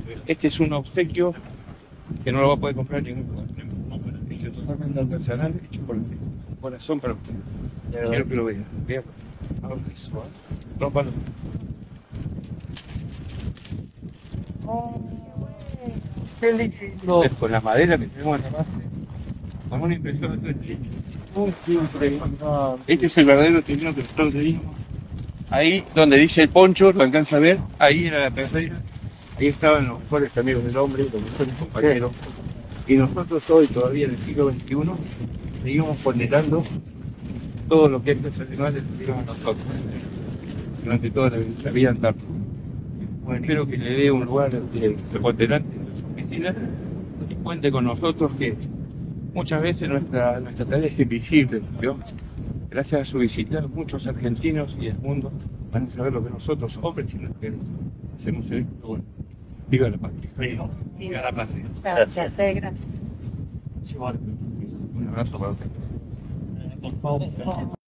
Este es un obsequio que no lo va a poder comprar en ningún lugar. Es totalmente artesanal, hecho por el corazón para usted. Quiero que lo vean. Vean. Ahora visual. Rómpalo. Qué lindo. Con la madera que tenemos en la base, con una impresora 3D. Este es el verdadero trineo que nosotros teníamos. Ahí donde dice el poncho, lo alcanza a ver, ahí era la perrera, ahí estaban los mejores amigos del hombre, los mejores compañeros. Y nosotros hoy, todavía en el siglo XXI, seguimos ponderando todo lo que estos animales tuvieron a nosotros durante toda la vida antártica. Bueno, espero que le dé un lugar preponderante en su oficina y cuente con nosotros, que muchas veces nuestra tarea es invisible, ¿vio? Gracias a su visita, muchos argentinos y del mundo van a saber lo que nosotros, hombres y mujeres, hacemos en esto. Bueno, viva la patria. Viva la patria. Gracias, gracias. Un abrazo para usted.